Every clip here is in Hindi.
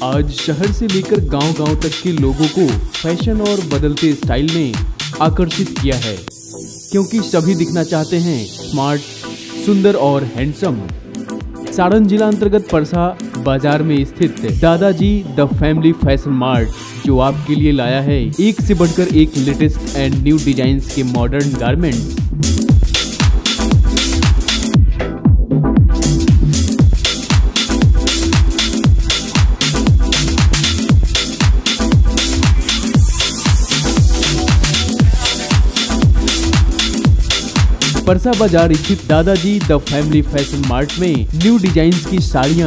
आज शहर से लेकर गांव-गांव तक के लोगों को फैशन और बदलते स्टाइल ने आकर्षित किया है, क्योंकि सभी दिखना चाहते हैं स्मार्ट, सुंदर और हैंडसम। सारण जिला अंतर्गत परसा बाजार में स्थित Dadaji the family fashion mart जो आपके लिए लाया है एक से बढ़कर एक लेटेस्ट एंड न्यू डिजाइन्स के मॉडर्न गारमेंट्स। परसा बाजार स्थित Dadaji the family fashion mart में न्यू डिजाइन्स की साड़ियां,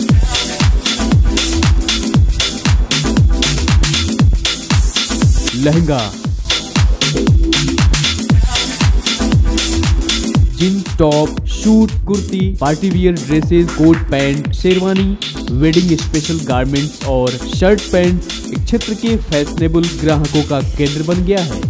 lehenga, jeans top, suit, kurti, party wear dresses, coat pant, sherwani, wedding special garments और शर्ट पैंट एक क्षेत्र के फैशनेबल ग्राहकों का केंद्र बन गया है।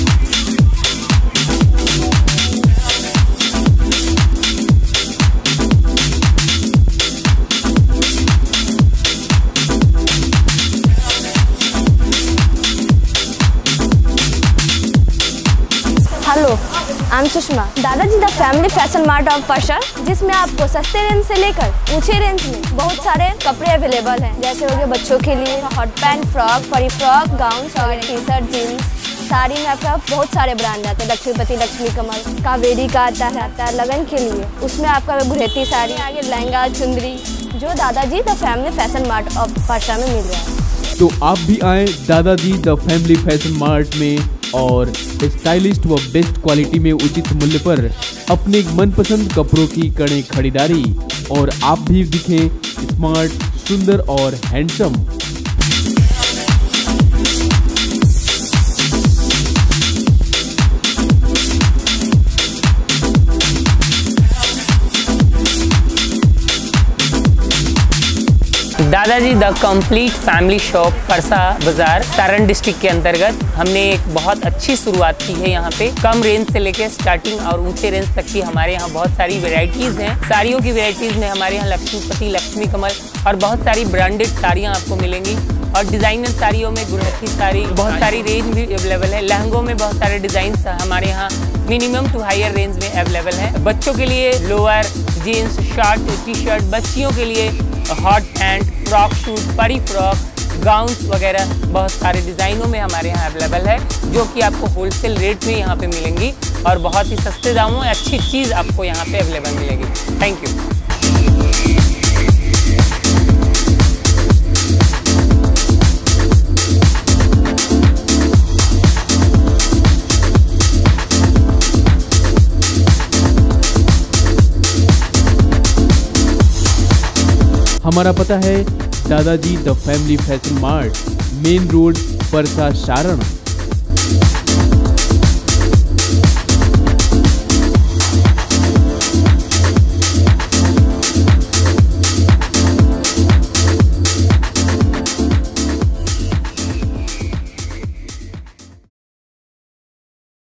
Hello, I am Sushma. Dadaji the family fashion mart of Parsa, जिसमें आपको सस्ते रेंज से लेकर ऊंचे रेंज में बहुत सारे कपड़े अवेलेबल हैं, जैसे हो गए बच्चों के लिए hot pant, frock, fairy frock, gown, T shirt, jeans, sari में आपका बहुत सारे ब्रांड आते हैं। लक्ष्मीपति, लक्ष्मी कमल, कावेरी का आता है लगन के लिए, उसमें आपका गुरेती साड़ी, आगे लहंगा, चुंदरी, जो Dadaji the family fashion mart of Parsa में मिल रहा है। तो आप भी आए दादाजी द फैमिली फैशन मार्ट में और स्टाइलिस्ट व बेस्ट क्वालिटी में उचित मूल्य पर अपने मनपसंद कपड़ों की करें खरीदारी और आप भी दिखें स्मार्ट, सुंदर और handsome. Dadaji the complete family shop Parsa बाजार सारण डिस्ट्रिक्ट के अंतर्गत हमने एक बहुत अच्छी शुरुआत की है। यहाँ पे कम रेंज से लेकर स्टार्टिंग और ऊंचे रेंज तक की हमारे यहाँ बहुत सारी वैरायटीज हैं। साड़ियों की वैरायटीज में हमारे यहाँ लक्ष्मीपति, लक्ष्मी कमल और बहुत सारी ब्रांडेड साड़ियाँ आपको मिलेंगी और डिजाइनर साड़ियों में गुरहथी साड़ी, बहुत सारी रेंज भी अवेलेबल है। लहंगों में बहुत सारे डिजाइन हमारे यहाँ मिनिमम टू हायर रेंज में अवेलेबल है। बच्चों के लिए lower, jeans, shirt, T shirt, बच्चियों के लिए हॉट पैंट, फ्रॉक सूट, परी फ्रॉक, गाउन्स वगैरह बहुत सारे डिज़ाइनों में हमारे यहाँ अवेलेबल है, जो कि आपको होलसेल रेट में यहाँ पे मिलेंगी और बहुत ही सस्ते दामों में अच्छी चीज़ आपको यहाँ पे अवेलेबल मिलेगी। Thank you. हमारा पता है Dadaji the family fashion mart, main road, Parsa, Saran.